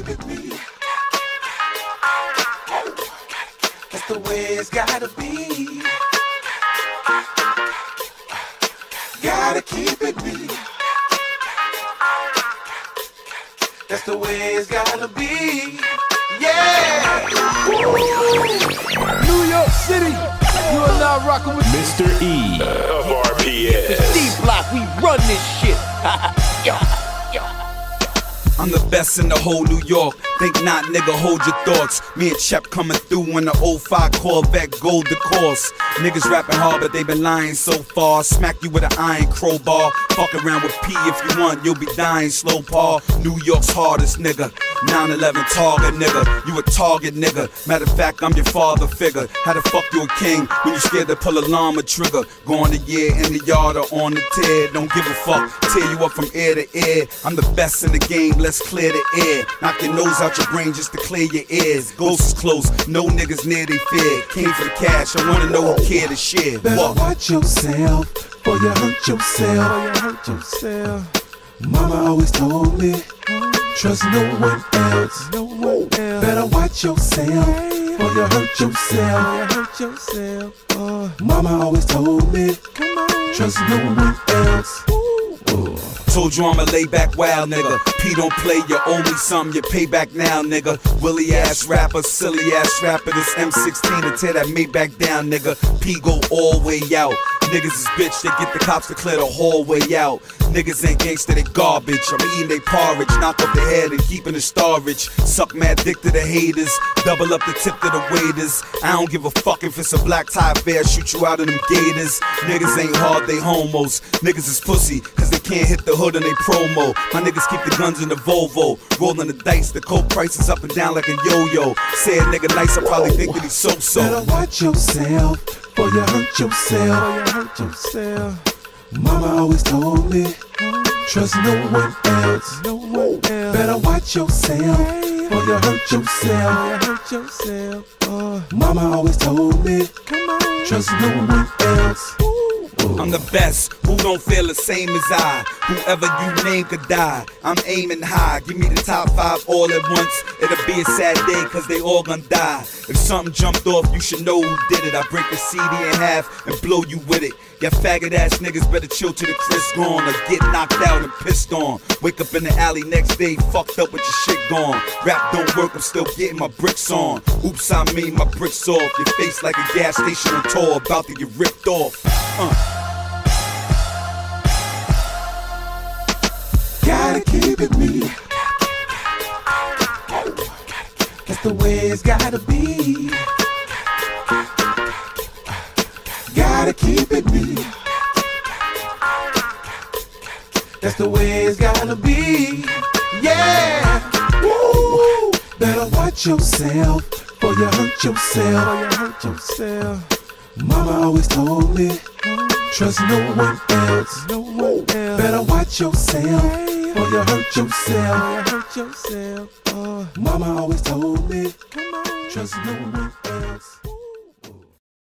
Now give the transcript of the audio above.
it me. That's the way it's gotta be. Gotta keep it me. That's the way it's gotta be. Yeah! New York City, you are now rocking with Mr. E of RPS. Snyplife, we run this shit. Yo. I'm the best in the whole New York. Think not, nigga, hold your thoughts. Me and Chep coming through in the 05 Corvette Gold the course. Niggas rapping hard, but they been lying so far. Smack you with an iron crowbar. Fuck around with P if you want, you'll be dying slow, paw. New York's hardest nigga. 9/11 target nigga. You a target nigga. Matter of fact, I'm your father figure. How the fuck you a king when you scared to pull a llama trigger? Go on the year in the yard or on the tear. Don't give a fuck. Tear you up from ear to ear. I'm the best in the game. Let's clear the air. Knock your nose out your brain just to clear your ears. Ghost is close. No niggas near they fear. Came for the cash. I wanna know who care to share. Better watch yourself, or you hurt yourself. Mama always told me, trust no one else. Better watch yourself, or you hurt yourself. Mama always told me, trust no one else. Told you I'm a laid-back wild nigga. P don't play, you owe me something, you pay back now, nigga. Willy ass rapper, silly ass rapper. This M16 to tear that Maybach down, nigga. P go all way out. Niggas is bitch, they get the cops to clear the hallway out. Niggas ain't gangsta, they garbage. I'm eating they porridge, knock up the head and keeping the storage. Suck mad dick to the haters, double up the tip to the waiters. I don't give a fuck if it's a black tie affair, shoot you out of them gators. Niggas ain't hard, they homos. Niggas is pussy, cause they can't hit the hood in they promo. My niggas keep the guns in the Volvo, rolling the dice, the coke prices up and down like a yo-yo. Say a nigga nice, I probably think that he's so-so. Better watch yourself, or you hurt yourself. Mama always told me, trust no one else. Better watch yourself, or you hurt yourself. Mama always told me, trust no one else. I'm the best, who don't feel the same as I? Whoever you name could die, I'm aiming high. Give me the top 5 all at once. It'll be a sad day cause they all gonna die. If something jumped off, you should know who did it. I break the CD in half and blow you with it. Ya faggot ass niggas better chill till the Chris gone, or get knocked out and pissed on. Wake up in the alley next day, fucked up with your shit gone. Rap don't work, I'm still getting my bricks on. Oops, I mean my bricks off. Your face like a gas station on tour, about to get ripped off. Gotta keep it me. That's the way it's gotta be. Gotta keep it me. That's the way it's gotta be. Yeah. Woo. Better watch yourself, or you hurt yourself. Mama always told me, trust no one else. Better watch yourself, or you hurt yourself. Mama always told me, trust no one else.